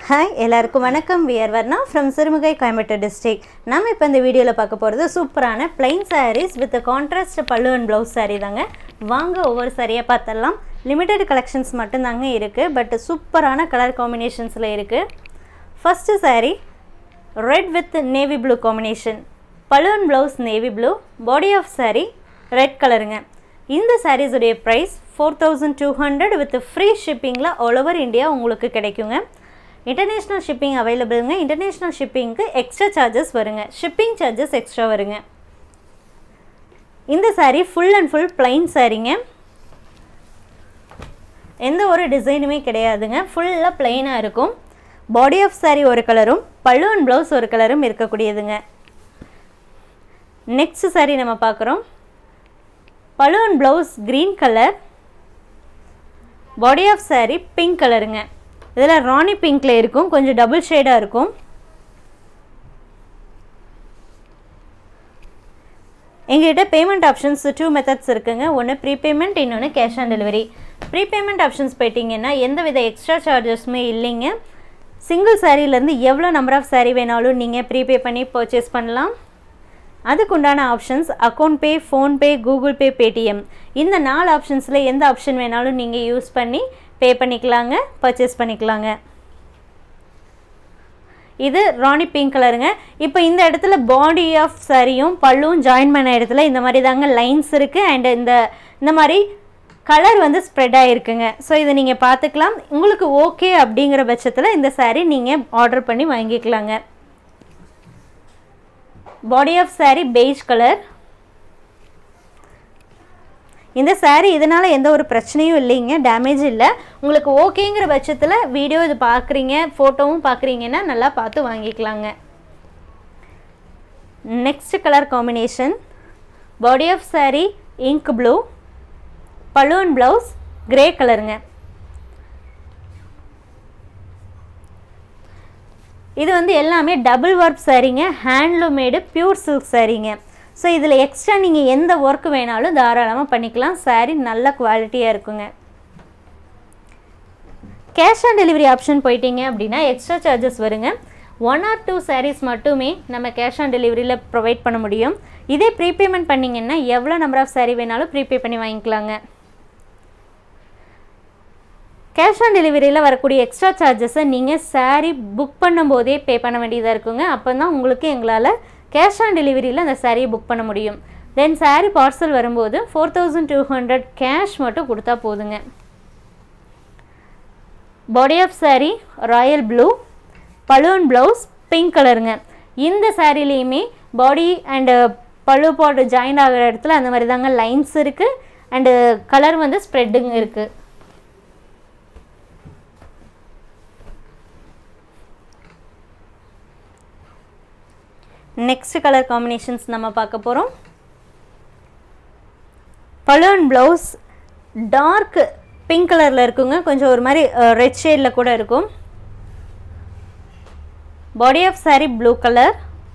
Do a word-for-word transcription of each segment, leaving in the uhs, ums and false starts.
Hi, எல்லாருக்கும் வணக்கம். We are Varnaa from Sirumugai, Coimbatore district. நாம இப்ப இந்த வீடியோல பார்க்க போறது சூப்பரான plain sarees with a contrast pallu and blouse saree தாங்க. வாங்க ஒவ்வொரு சாரியா பார்த்தறலாம். Limited collections மட்டும் தாங்க இருக்கு, பட் சூப்பரான கலர் காம்பினேஷன்ஸ்ல இருக்கு. First saree red with navy blue combination. Pallu and blouse navy blue, body of saree red கலருங்க. இந்த sarees உடைய price four thousand two hundred with free shippingல all over India உங்களுக்கு கிடைக்குங்க. International shipping available ங்க. International shipping க்கு extra charges வருங்க. Shipping charges extra வருங்க. இந்த saree full and full plain சாரீங்க. எந்த ஒரு டிசைனுமே கிடையாதுங்க. ஃபுல்லா plain-ஆ இருக்கும். Body of saree ஒரு கலரும், pallu and blouse ஒரு கலரும் இருக்கக்கூடியதுங்க. Next saree நம்ம பார்க்கறோம். Pallu and blouse green color. Body of saree pink கலருங்க. இதெல்ல ராணி பிங்க்ல இருக்கும், கொஞ்சம் டபுள் ஷேடா இருக்கும். எங்ககிட்ட பேமெண்ட் ஆப்ஷன்ஸ் two மெத்தட்ஸ் இருக்குங்க. ஒன்னு ப்ரீபேமெண்ட், இன்னொன்னு cash on delivery. Prepayment options போய்ட்டீங்கன்னா எந்தவித எக்ஸ்ட்ரா சார்ஜஸ்மே இல்லைங்க. சிங்கிள் சாரீல இருந்து எவ்வளவு நம்பர் ஆஃப் சாரி வேணாலும் நீங்க ப்ரீபே பண்ணி பர்ச்சேஸ் பண்ணலாம். அதுக்குண்டான options account pay, PhonePe, Google Pay, Paytm. இந்த நாலு ஆப்ஷன்ஸ்ல எந்த ஆப்ஷன் வேணாலும் நீங்க யூஸ் பண்ணி பே பண்ணிக்கலாங்க, பர்ச்சேஸ் பண்ணிக்கலாங்க. இது ராணி பிங்க் கலருங்க. இப்போ இந்த இடத்துல பாடி ஆஃப் சாரியும் பல்லுவும் ஜாயின் பண்ண இடத்துல இந்த மாதிரி தாங்க லைன்ஸ் இருக்கு அண்ட் இந்த இந்த மாதிரி கலர் வந்து ஸ்ப்ரெட் ஆயிருக்குங்க. ஸோ இதை நீங்க பார்த்துக்கலாம். உங்களுக்கு ஓகே அப்படிங்கிற பட்சத்தில் இந்த சாரி நீங்க ஆர்டர் பண்ணி வாங்கிக்கலாங்க. Body of sari beige colour. இந்த saree இதனால எந்த ஒரு பிரச்சனையும் இல்லைங்க, டேமேஜ் இல்லை. உங்களுக்கு ஓகேங்கிற பட்சத்தில் வீடியோ இது பார்க்குறீங்க, ஃபோட்டோவும் பார்க்குறீங்கன்னா நல்லா பார்த்து வாங்கிக்கலாங்க. Next colour combination body of saree ink blue, pallu and blouse grey கலருங்க. இது வந்து எல்லாமே டபுள் ஒர்க் சாரீங்க, ஹேண்ட்லூம் மேடு பியூர் சில்க் சாரீங்க. ஸோ இதில் எக்ஸ்ட்ரா நீங்கள் எந்த ஒர்க் வேணாலும் தாராளமாக பண்ணிக்கலாம். சாரீ நல்ல குவாலிட்டியாக இருக்குங்க. கேஷ் ஆன் டெலிவரி ஆப்ஷன் போயிட்டீங்க அப்படின்னா எக்ஸ்ட்ரா சார்ஜஸ் வருங்க. ஒன் ஆர் டூ சாரீஸ் மட்டுமே நம்ம கேஷ் ஆன் டெலிவரியில் ப்ரொவைட் பண்ண முடியும். இதே ப்ரீபேமெண்ட் பண்ணிங்கன்னா எவ்வளோ நம்பர் ஆஃப் சாரீ வேணாலும் ப்ரீபே பண்ணி வாங்கிக்கலாங்க. கேஷ் ஆன் டெலிவரியில் வரக்கூடிய எக்ஸ்ட்ரா சார்ஜஸை நீங்கள் சாரீ புக் பண்ணும்போதே பே பண்ண வேண்டியதாக இருக்குங்க. அப்போ தான் உங்களுக்கு எங்களால் கேஷ் ஆன் டெலிவரியில் அந்த சாரியை புக் பண்ண முடியும். தென் சாரீ பார்சல் வரும்போது four thousand two hundred cash மட்டும் கொடுத்தா போதுங்க. Body of sari royal blue, pallu and blouse pink கலருங்க. இந்த சாரீலேயுமே பாடி அண்டு பல்லு பாட்டு ஜாயின் ஆகிற இடத்துல அந்த மாதிரி தாங்க லைன்ஸ் இருக்குது அண்டு கலர் வந்து ஸ்ப்ரெட்டுங்க இருக்குது. நெக்ஸ்ட் கலர் காம்பினேஷன்ஸ் நம்ம பார்க்க போகிறோம். பல்லு அண்ட் ப்ளவுஸ் டார்க் பிங்க் கலரில் இருக்குங்க, கொஞ்சம் ஒரு மாதிரி ரெட் ஷேடில் கூட இருக்கும். Body of sari blue colour.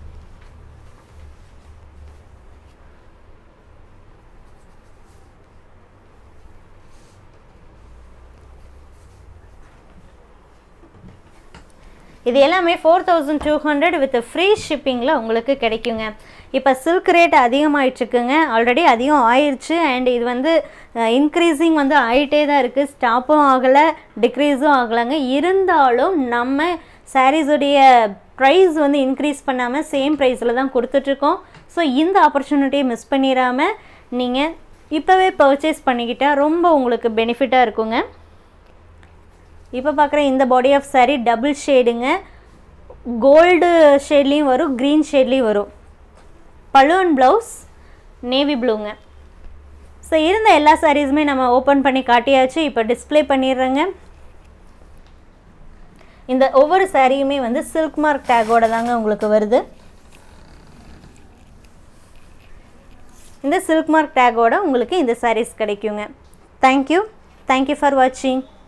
இது எல்லாமே four thousand two hundred with free ஷிப்பிங்கில் உங்களுக்கு கிடைக்குங்க. இப்போ சில்க் ரேட் அதிகமாகிட்டுருக்குங்க, ஆல்ரெடி அதிகம் ஆயிடுச்சு அண்ட் இது வந்து இன்க்ரீஸிங் வந்து ஆகிட்டே தான் இருக்குது. ஸ்டாப்பும் ஆகலை, டிக்ரீஸும் ஆகலைங்க. இருந்தாலும் நம்ம சாரீஸுடைய ப்ரைஸ் வந்து இன்க்ரீஸ் பண்ணாமல் சேம் ப்ரைஸில் தான் கொடுத்துட்ருக்கோம். ஸோ இந்த ஆப்பர்ச்சுனிட்டியை மிஸ் பண்ணிடாமல் நீங்கள் இப்போவே பர்ச்சேஸ் பண்ணிக்கிட்டால் ரொம்ப உங்களுக்கு பெனிஃபிட்டாக இருக்குங்க. இப்போ பார்க்குற இந்த பாடி ஆஃப் சாரீ டபுள் ஷேடுங்க, கோல்டு ஷேட்லேயும் வரும், க்ரீன் ஷேட்லேயும் வரும். பல்லு அண்ட் ப்ளவுஸ் நேவி ப்ளூங்க. ஸோ இருந்த எல்லா சாரீஸுமே நம்ம ஓப்பன் பண்ணி காட்டியாச்சு. இப்போ டிஸ்பிளே பண்ணிடுறேங்க. இந்த ஒவ்வொரு சாரியுமே வந்து சில்க் மார்க் டேக்கோட தாங்க உங்களுக்கு வருது. இந்த சில்க் மார்க் டேக்கோட உங்களுக்கு இந்த சாரீஸ் கிடைக்குங்க. தேங்க்யூ தேங்க்யூ ஃபார் வாட்சிங்.